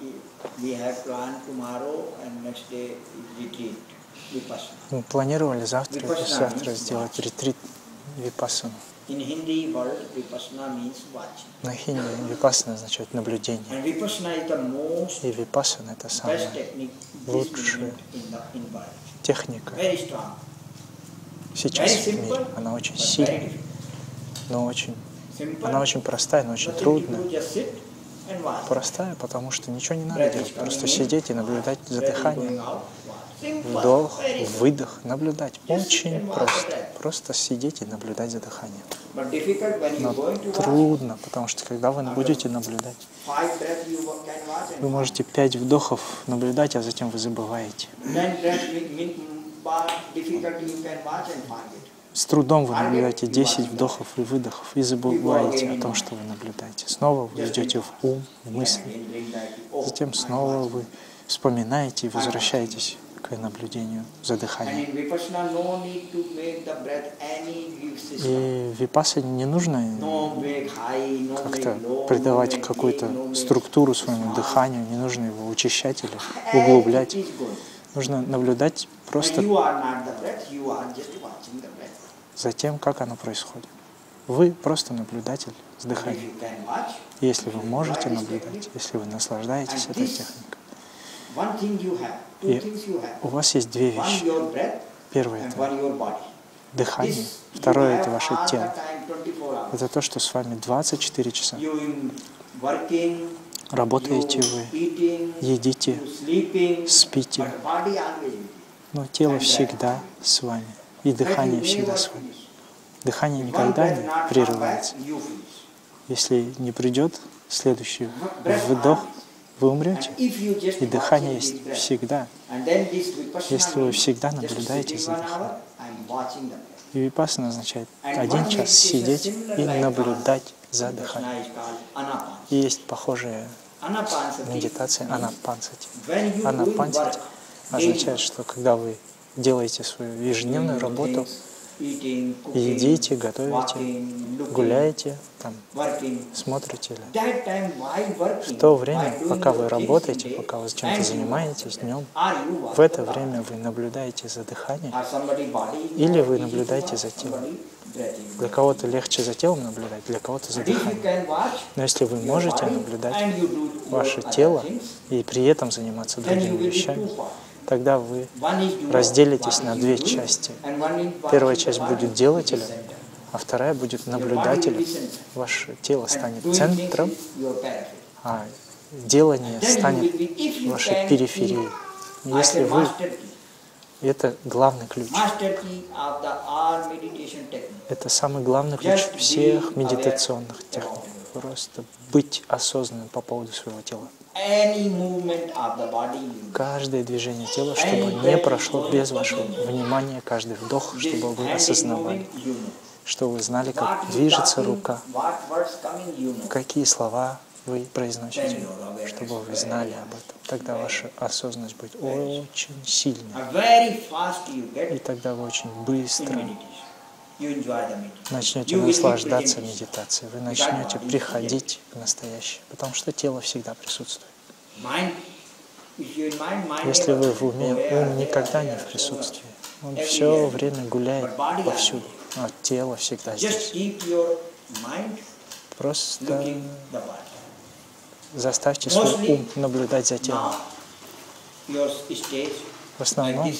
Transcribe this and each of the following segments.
Мы планировали завтра и послезавтра сделать ретрит випассану. На хинди випассана означает наблюдение. И випассана — это самая лучшая техника сейчас в мире. Она очень сильная, но она очень простая, но очень трудная. Простая, потому что ничего не надо делать, просто сидеть и наблюдать за дыханием. Вдох, выдох, наблюдать. Очень просто. Просто сидеть и наблюдать за дыханием. Но трудно, потому что когда вы будете наблюдать, вы можете 5 вдохов наблюдать, а затем вы забываете. С трудом вы наблюдаете 10 вдохов и выдохов и забываете о том, что вы наблюдаете. Снова вы идете в ум, в мысли. Затем снова вы вспоминаете и возвращаетесь к наблюдению за дыханием. И в випассане не нужно как-то придавать какую-то структуру своему дыханию, не нужно его учащать или углублять. Нужно наблюдать просто за тем, как оно происходит. Вы просто наблюдатель с дыханием. И если вы можете наблюдать, если вы наслаждаетесь этой техникой, и у вас есть 2 вещи. Первое — это дыхание. Второе — это ваше тело. Это то, что с вами 24 часа. Работаете вы, едите, спите, но тело всегда с вами, и дыхание всегда с вами. Дыхание никогда не прерывается. Если не придет следующий вдох, вы умрете, и дыхание есть всегда, если вы всегда наблюдаете за дыханием. И випассана означает 1 час сидеть и наблюдать за дыханием. И есть похожая медитация анапансати. Анапансати означает, что когда вы делаете свою ежедневную работу, едите, готовите, гуляете, там, смотрите. В то время, пока вы работаете, пока вы чем-то занимаетесь днем, в это время вы наблюдаете за дыханием или вы наблюдаете за телом. Для кого-то легче за телом наблюдать, для кого-то за дыханием. Но если вы можете наблюдать ваше тело и при этом заниматься другими вещами, тогда вы разделитесь на 2 части. Первая часть будет делателем, а вторая будет наблюдателем. Ваше тело станет центром, а делание станет вашей периферией. Если вы... Это главный ключ. Это самый главный ключ всех медитационных техник. Просто быть осознанным по поводу своего тела. Каждое движение тела, чтобы не прошло без вашего внимания, каждый вдох, чтобы вы осознавали, что вы знали, как движется рука, какие слова вы произносите, чтобы вы знали об этом. Тогда ваша осознанность будет очень сильной. И тогда вы очень быстро начнете наслаждаться медитацией. Вы начнете приходить в настоящее, потому что тело всегда присутствует. Если вы в уме, ум никогда не в присутствии. Он все время гуляет повсюду, а тело всегда здесь. Просто заставьте свой ум наблюдать за телом. В основном,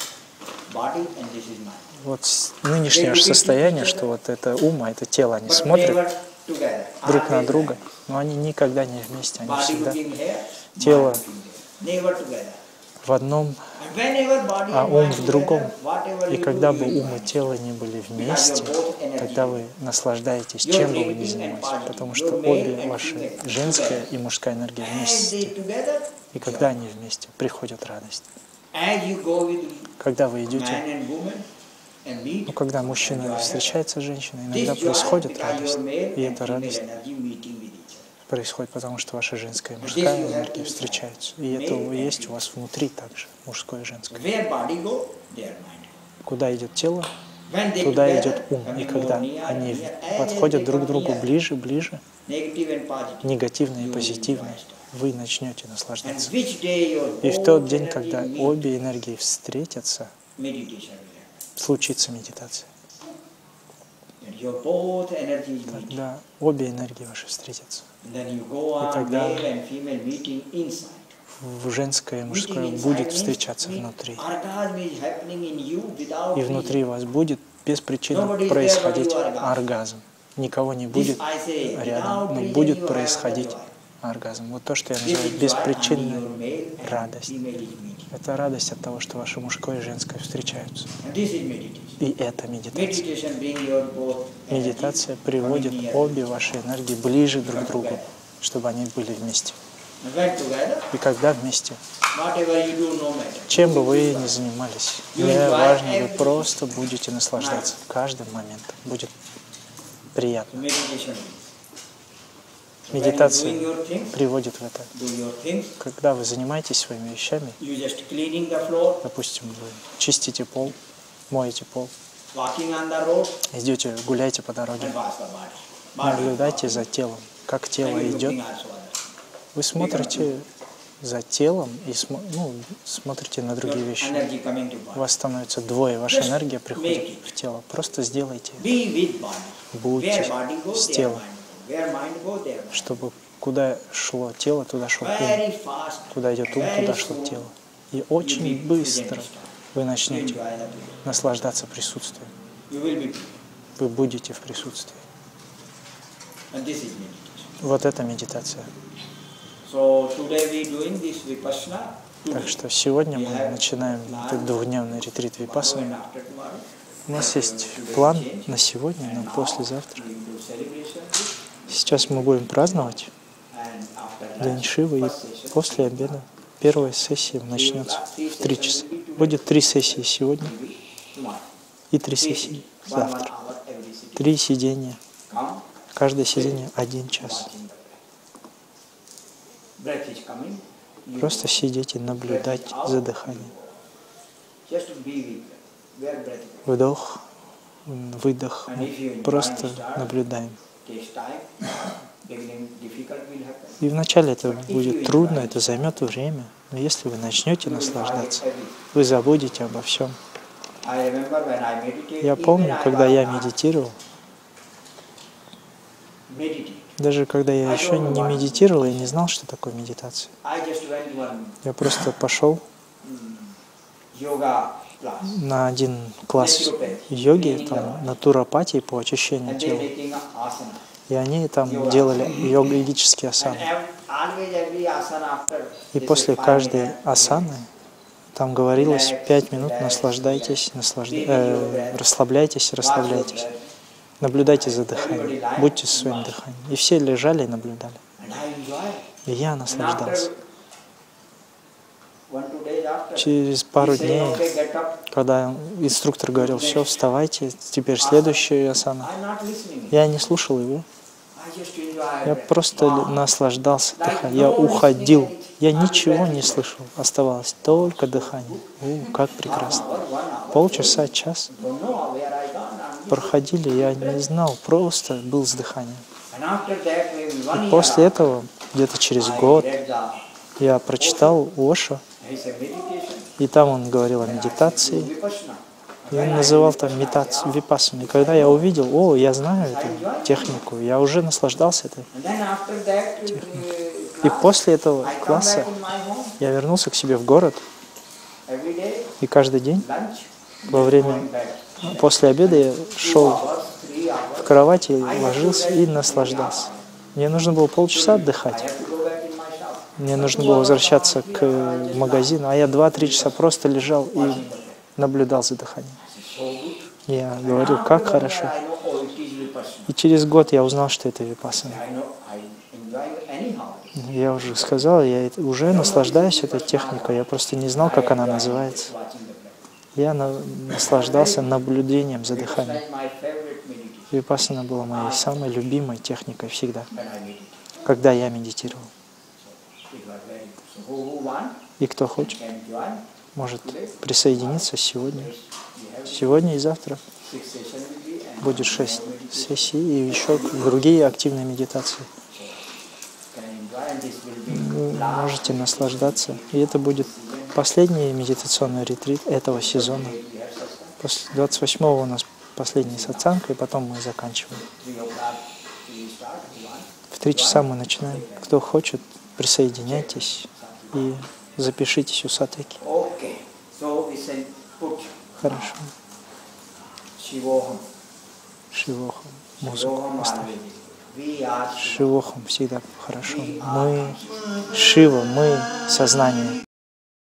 вот нынешнее состояние, что вот это ум, а это тело, они смотрят друг на друга, но они никогда не вместе, они всегда тело в одном, а ум в другом. И когда бы ум и тело не были вместе, тогда вы наслаждаетесь, чем бы вы ни занимались, потому что обе ваши женская и мужская энергия вместе. И когда они вместе, приходит радость. Когда вы идете, когда мужчина встречается с женщиной, иногда происходит радость, и эта радость происходит, потому что ваша женская и мужская энергия встречаются. И это есть у вас внутри также, мужское и женское. Куда идет тело, туда идет ум. И когда они подходят друг к другу ближе, ближе, негативное и позитивное, вы начнете наслаждаться. И в тот день, когда обе энергии встретятся, случится медитация. Тогда обе энергии ваши встретятся. И тогда женское и мужское будет встречаться внутри. И внутри вас будет без причины происходить оргазм. Никого не будет рядом, но будет происходить оргазм. Вот то, что я называю беспричинная радость. Это радость от того, что ваше мужское и женское встречаются. И это медитация. Медитация приводит обе ваши энергии ближе друг к другу, чтобы они были вместе. И когда вместе, чем бы вы ни занимались, не важно, вы просто будете наслаждаться каждым моментом. Будет приятно. Медитация приводит в это. Когда вы занимаетесь своими вещами, допустим, вы чистите пол, моете пол, идете, гуляете по дороге, наблюдайте за телом, как тело идет. Вы смотрите за телом и смотрите на другие вещи. У вас становится двое, ваша энергия приходит в тело. Просто сделайте. Будьте с телом. Чтобы куда шло тело, туда шел ум. Куда идет ум, туда шло тело. И очень быстро вы начнете наслаждаться присутствием. Вы будете в присутствии. Вот это медитация. Так что сегодня мы начинаем этот двухдневный ретрит випассаны. У нас есть план на сегодня, на послезавтра. Сейчас мы будем праздновать День Шивы, и после обеда первая сессия начнется в 3 часа. Будет 3 сессии сегодня и 3 сессии завтра. 3 сидения. Каждое сидение 1 час. Просто сидеть и наблюдать за дыханием. Вдох, выдох. Мы просто наблюдаем. И вначале это будет трудно, это займет время. Но если вы начнете наслаждаться, вы забудете обо всем. Я помню, когда я медитировал, даже когда я еще не медитировал, я не знал, что такое медитация. Я просто пошел на один класс йоги, там, натуропатии по очищению тела. И они там делали йогические асаны. И после каждой асаны там говорилось 5 минут «наслаждайтесь, расслабляйтесь, расслабляйтесь». Наблюдайте за дыханием, будьте со своим дыханием. И все лежали и наблюдали. И я наслаждался. Через пару дней, когда инструктор говорил: все, вставайте, теперь следующая асана, я не слушал его. Я просто наслаждался дыханием. Я уходил. Я ничего не слышал. Оставалось только дыхание. Как прекрасно. Полчаса, час проходили, я не знал, просто был с дыханием. И после этого, где-то через год, я прочитал Ошо, и там он говорил о медитации. И он называл там медитацию випассану. И когда я увидел, я знаю эту технику, я уже наслаждался этой техникой. И после этого класса я вернулся к себе в город, и каждый день после обеда я шел в кровати, ложился и наслаждался. Мне нужно было полчаса отдыхать. Мне нужно было возвращаться к магазину, а я 2-3 часа просто лежал и наблюдал за дыханием. Я говорил, как хорошо. И через год я узнал, что это випассана. Я уже сказал, я уже наслаждаюсь этой техникой, я просто не знал, как она называется. Я наслаждался наблюдением за дыханием. Випассана была моей самой любимой техникой всегда, когда я медитировал. И кто хочет, может присоединиться сегодня и завтра. Будет 6 сессий и еще другие активные медитации. Вы можете наслаждаться. И это будет последний медитационный ретрит этого сезона. После 28-го у нас последний сатсанг, и потом мы заканчиваем. В 3 часа мы начинаем. Кто хочет, присоединяйтесь и запишитесь у Сатвики. Хорошо. Шивохам. Музыку поставь. Шивохам всегда хорошо. Мы Шива, мы сознание.